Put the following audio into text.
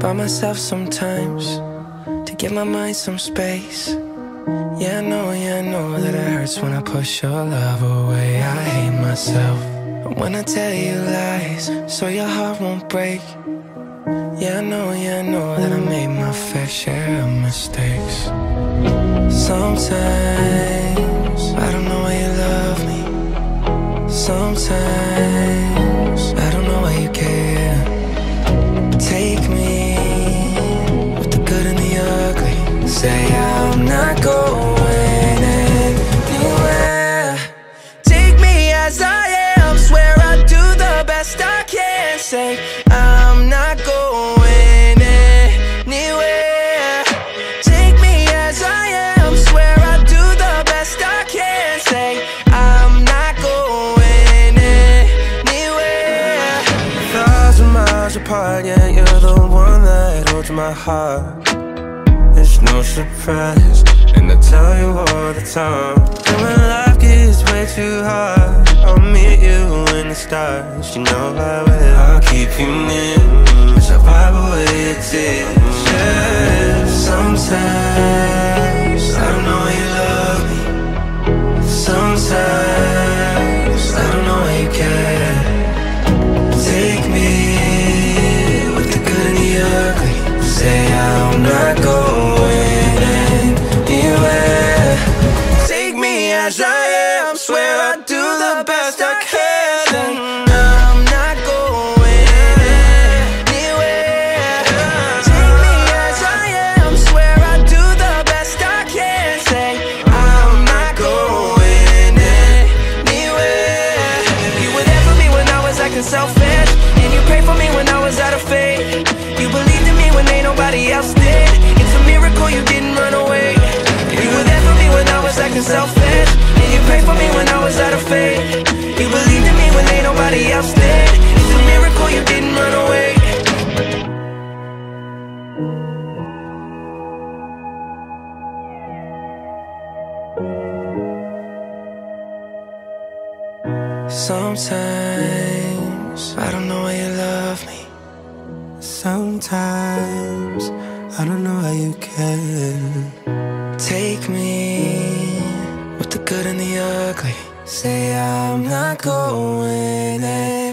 by myself sometimes to give my mind some space. Yeah, I know that it hurts when I push your love away. I hate myself when I tell you lies so your heart won't break. Yeah, I know that I made my fair share of mistakes. Sometimes I don't know why you love me. Sometimes I don't know why you care. Take me with the good and the ugly. Say I'm not going anywhere. Take me as I am. Swear I'll do the best I can. Say I'm not going anywhere. Take me as I am. Swear I'll do the best I can. Say I'm not going anywhere. 1,000 miles apart, yeah, you're the one that holds my heart. It's no surprise, and I tell you all the time. And when life gets way too hard, I'll meet you in the stars. You know I will. I'll keep you near, so wipe away your tears. Yeah. Sometimes I don't know why you love me. Sometimes I don't know why you care. Take me with the good and the ugly. Say I'm not going anywhere. Take me as I am. Swear I'll do the best I can. I'm not going anywhere. Take me as I am. Swear I'll do the best I can. Say I'm not going anywhere. You were there for me when I was acting selfish, and you prayed for me when I was out of faith. You believed in me when ain't nobody else did. It's a miracle you didn't run away. You were there for me when I was acting selfish, and you prayed for me when I was out of faith. You believed in me when ain't nobody else did. It's a miracle you didn't run away. Sometimes I don't know why you love me. Sometimes I don't know how you care. Take me with the good and the ugly. Say I'm not going anywhere.